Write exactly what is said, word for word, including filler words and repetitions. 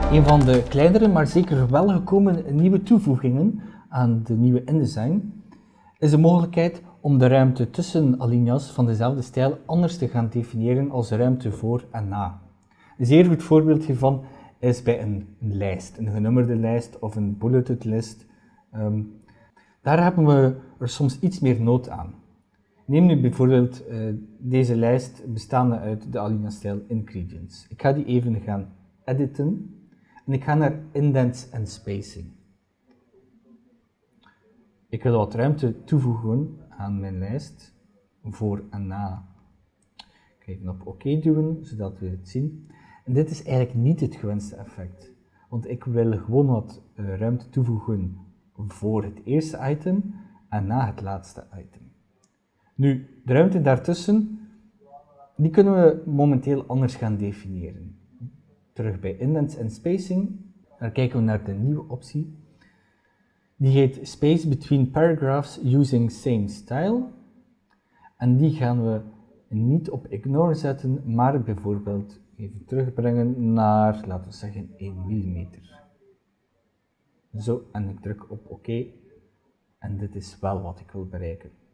Een van de kleinere, maar zeker welgekomen nieuwe toevoegingen aan de nieuwe InDesign is de mogelijkheid om de ruimte tussen alinea's van dezelfde stijl anders te gaan definiëren als de ruimte voor en na. Een zeer goed voorbeeld hiervan is bij een, een lijst, een genummerde lijst of een bulleted list. Um, daar hebben we er soms iets meer nood aan. Neem nu bijvoorbeeld uh, deze lijst bestaande uit de alinea-stijl ingredients. Ik ga die even gaan editen en ik ga naar indents en spacing. Ik wil wat ruimte toevoegen aan mijn lijst, voor en na. Ik ga even op oké duwen, zodat we het zien. En dit is eigenlijk niet het gewenste effect, want ik wil gewoon wat uh, ruimte toevoegen voor het eerste item en na het laatste item. Nu, de ruimte daartussen, die kunnen we momenteel anders gaan definiëren. Terug bij indents en spacing, dan kijken we naar de nieuwe optie. Die heet Space Between Paragraphs Using Same Style. En die gaan we niet op ignore zetten, maar bijvoorbeeld even terugbrengen naar, laten we zeggen, één millimeter. Zo, en ik druk op oké. En dit is wel wat ik wil bereiken.